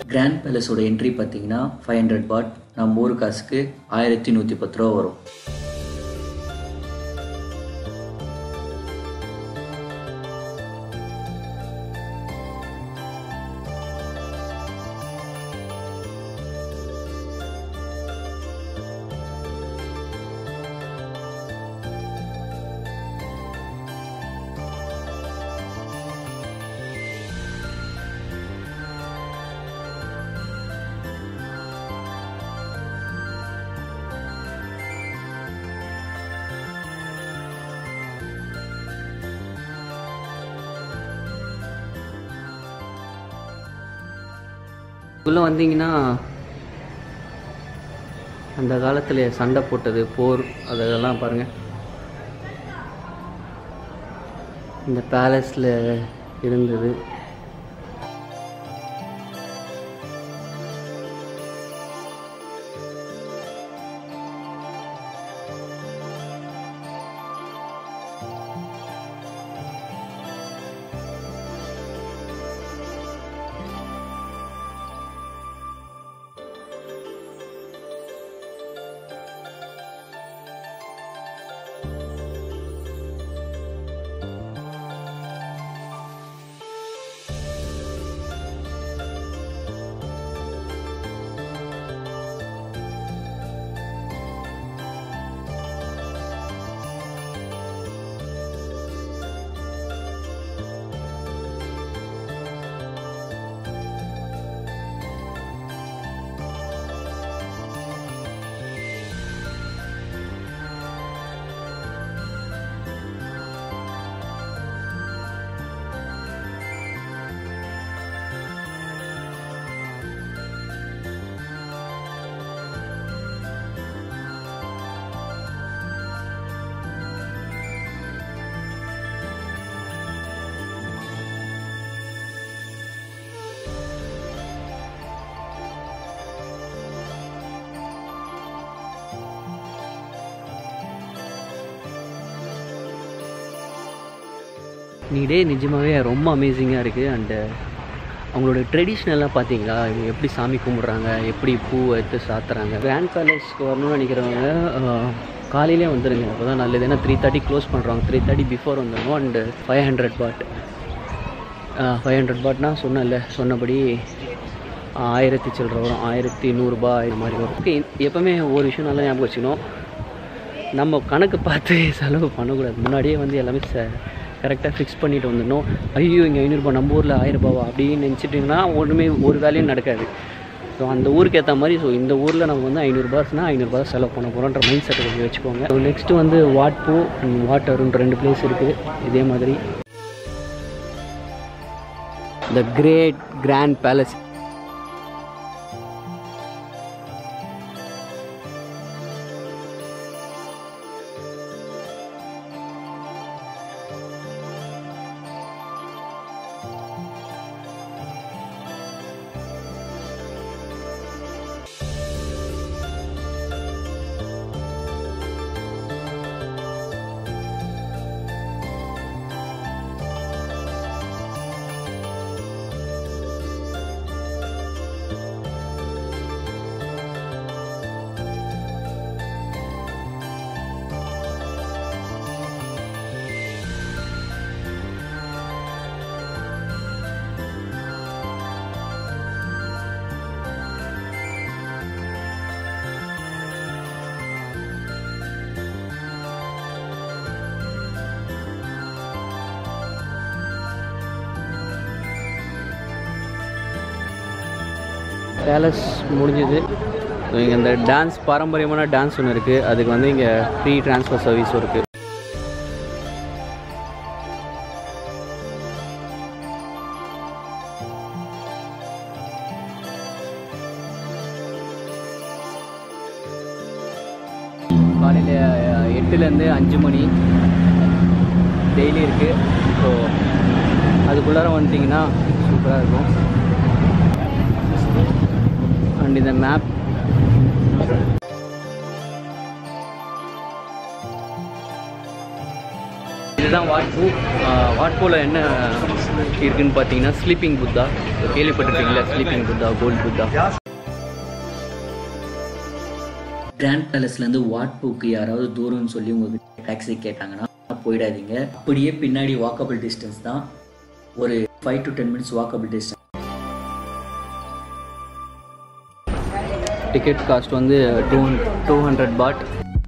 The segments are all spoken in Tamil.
கிராண்ட் பேலஸோட என்ட்ரி பார்த்தீங்கன்னா 500 பாட், நம்ம ஊர் காசுக்கு 1110 ரூபா வரும். உள்ளே வந்தீங்கன்னா அந்த காலத்தில் சண்டை போட்டது, போர், அதெல்லாம் பாருங்கள். இந்த பேலஸில் இருந்தது. நீடே நிஜமாகவே ரொம்ப அமேசிங்காக இருக்குது. அண்டு அவங்களோட ட்ரெடிஷ்னலாக பார்த்தீங்களா, இவங்க எப்படி சாமி கும்பிட்றாங்க, எப்படி பூ எடுத்து சாத்துறாங்க. கிராண்ட் பேலஸ்க்கு வரணும்னு நினைக்கிறவங்க காலையிலே வந்துடுங்க, அப்போ தான் நல்லது. ஏன்னா 3:30 க்ளோஸ் பண்ணுறாங்க, 3:30 பிஃபோர் வந்துடணும். அண்டு 500 பாட், 500 பாட்னா சொன்னபடி 1000 சில்லற வரும், 1100 ரூபாய் இது மாதிரி வரும். ஓகே, எப்போவுமே ஒரு விஷயம் நல்லா ஞாபகம் வச்சுக்கணும், நம்ம கணக்கு பார்த்து செலவு பண்ணக்கூடாது. முன்னாடியே வந்து எல்லாமே கரெக்டாக ஃபிக்ஸ் பண்ணிட்டு வந்துடணும். ஐயோ இங்கே 500 ரூபா, நம்ம ஊரில் 1000 ரூபாவா அப்படின்னு நினச்சிட்டிங்கன்னா ஒன்றுமே ஒரு வேலையும் நடக்காது. ஸோ அந்த ஊருக்கு ஏற்ற மாதிரி, ஸோ இந்த ஊரில் நம்ம வந்து 500 ரூபாய்னா 500 ரூபாய் செலவு பண்ண போகிறோன்ற மைண்ட் செட்டை கொஞ்சம் வச்சுக்கோங்க. ஸோ நெக்ஸ்ட்டு வந்து Wat Pho and Wat Arun 2 place இருக்குது. இதே மாதிரி the great grand palace. Palace முடிஞ்சது. இங்கே இந்த டான்ஸ், பாரம்பரியமான டான்ஸ் ஒன்று இருக்குது. அதுக்கு வந்து இங்கே ஃப்ரீ ட்ரான்ஸ்ஃபர் சர்வீஸும் இருக்குது. காலையில் 8லேருந்து 5 மணி டெய்லி இருக்குது. ஸோ அதுக்குள்ளார வந்துட்டிங்கன்னா சூப்பராக இருக்கும். அண்ட் இந்த மேப், இதுதான் வாட் போ. வாட் போவில் என்ன இருக்குன்னு பார்த்தீங்கன்னா ஸ்லீப்பிங் புத்தா. கேள்விப்பட்டிருக்கீங்களா? Sleeping Buddha, gold Buddha. Grand பேலஸ்லேருந்து வாட் போக்கு யாராவது தூரம்னு சொல்லி உங்களுக்கு டாக்ஸி கேட்டாங்கன்னா போயிடாதீங்க. அப்படியே பின்னாடி வாக்கபிள் டிஸ்டன்ஸ் தான், ஒரு 5 to 10 minutes walkable distance. Ticket cost வந்து 200 பாட்.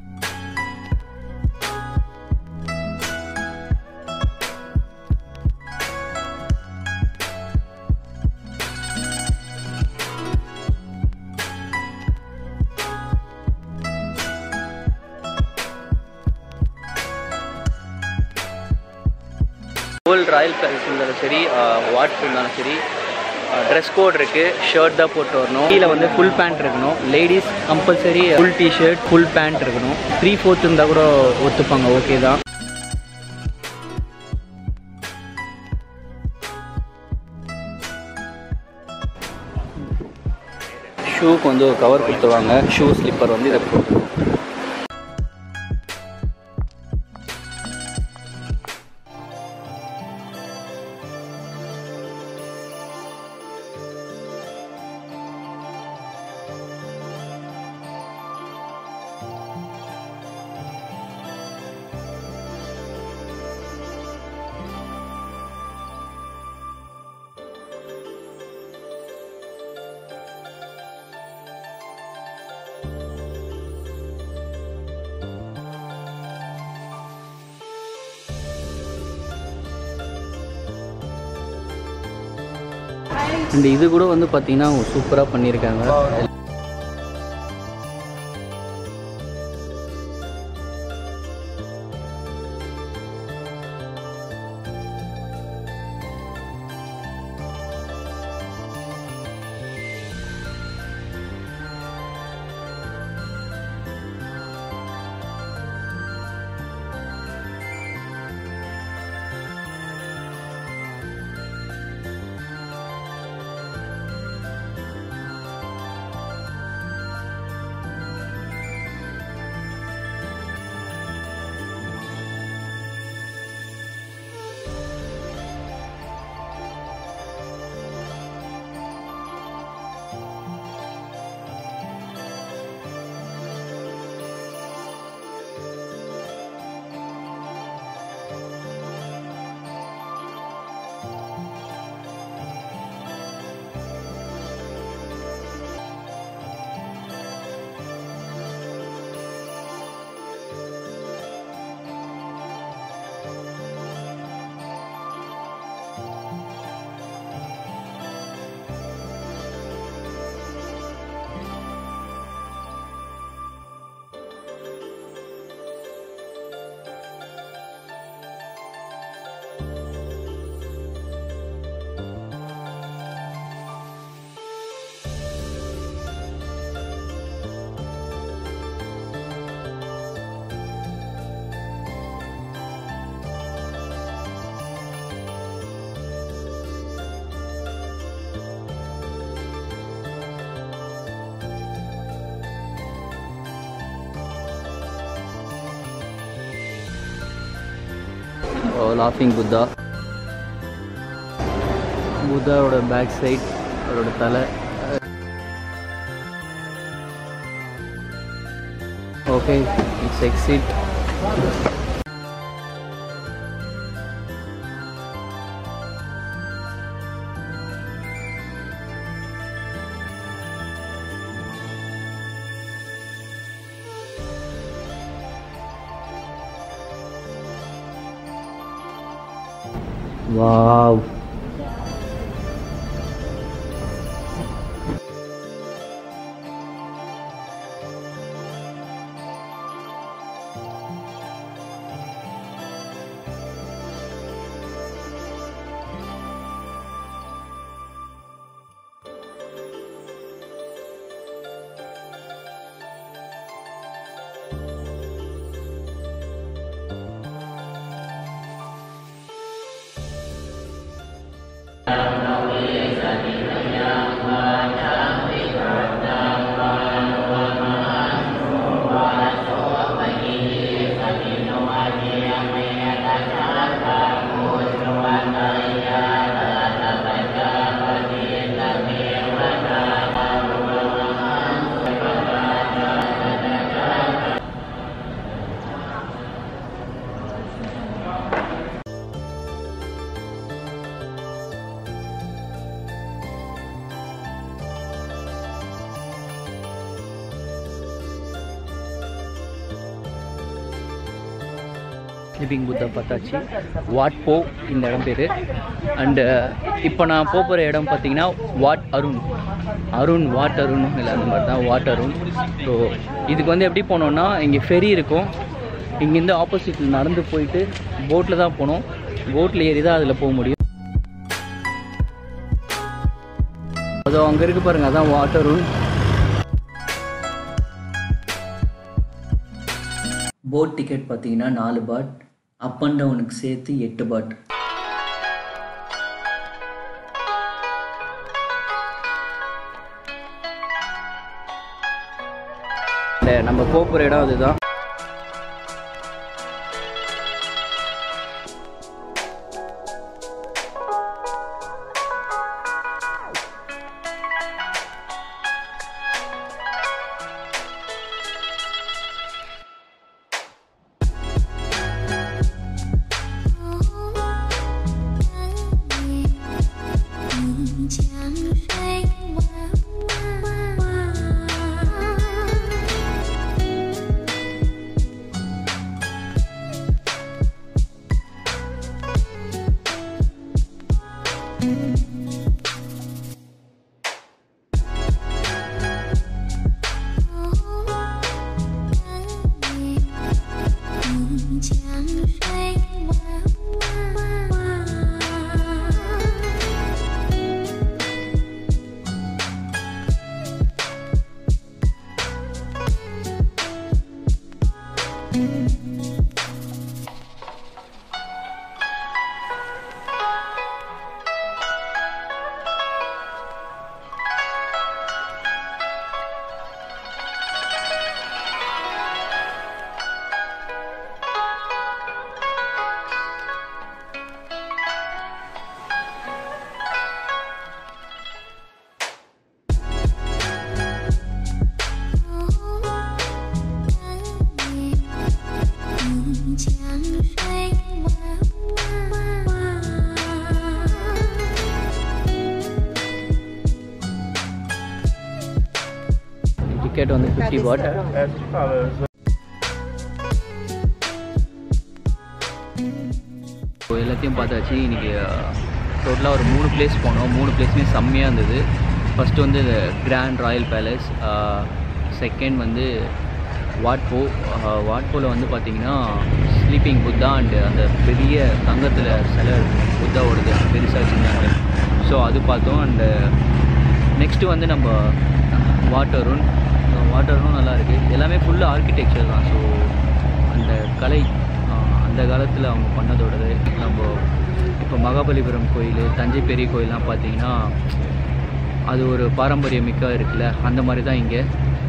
ஹோல் ராயல் பேலஸ் இருந்தாலும் சரி, வாட் இருந்தாலும் சரி, ட்ரெஸ் கோட் இருக்குது. ஷர்ட் தான் போட்டு வரணும். கீழே வந்து ஃபுல் பேண்ட் இருக்கணும். Ladies compulsory full T-shirt, full pant இருக்கணும். 3/4 இருந்தால் கூட ஒத்துப்பாங்க, ஓகே தான். ஷூக்கு வந்து ஒரு கவர் கொடுத்துருவாங்க. ஷூ ஸ்லிப்பர் வந்து இதை போட்டு. இந்த இது கூட வந்து பார்த்தீங்கன்னா சூப்பராக பண்ணியிருக்காங்க. லாஃபிங் புத்தா. புத்தாவோட பேக் சைட், அவரோட தலை. Okay, it's exit. Wow. Sleeping Buddha பார்த்தாச்சு. வாட் போ இந்த இடம் பேர். அண்டு இப்போ நான் போகிற இடம் பார்த்தீங்கன்னா வாட் அருண் வாட் அருண் இல்லை அந்த மாதிரி தான் வாட் அருண். ஸோ இதுக்கு வந்து எப்படி போனோன்னா இங்கே ஃபெரி இருக்கும். இங்கேருந்து ஆப்போசிட்டில் நடந்து போயிட்டு போட்டில் தான் போகணும். போட்டில் ஏறி தான் அதில் போக முடியும். அதோ அங்கே இருக்குது பாருங்கள், அதான் வாட் அருண். போட் டிக்கெட் பார்த்தீங்கன்னா 4 பாட், அப் அண்ட் டவுனுக்கு சேர்த்து 8 பாட். நம்ம போகிற இடம் அதுதான். டிக்கெட் வந்து 50 பாட். எல்லாத்தையும் பார்த்தாச்சு. இன்றைக்கி டோட்டலாக ஒரு 3 பிளேஸ் போனோம். 3 பிளேஸ்மே செம்மையாக இருந்தது. ஃபஸ்ட்டு வந்து கிராண்ட் ராயல் பேலஸ், செகண்ட் வந்து வாட் போ. வாட் போவில் வந்து பார்த்திங்கன்னா ஸ்லீப்பிங் புத்தா அண்டு அந்த பெரிய தங்கத்தில் சிலை புத்தாவோடது பெருசாக வச்சுருந்தாங்க. ஸோ அது பார்த்தோம். அண்டு நெக்ஸ்ட்டு வந்து நம்ம வாட் அருண் நல்லா இருக்குது. எல்லாமே ஃபுல்லாக ஆர்கிடெக்சர் தான். ஸோ அந்த கலை அந்த காலத்தில் அவங்க பண்ணதோடது. நம்ம இப்போ மகாபலிபுரம் கோயில், தஞ்சை பெரிய கோயிலெலாம் பார்த்திங்கன்னா அது ஒரு பாரம்பரியமிக்க இருக்குல்ல, அந்த மாதிரி தான் இங்கே.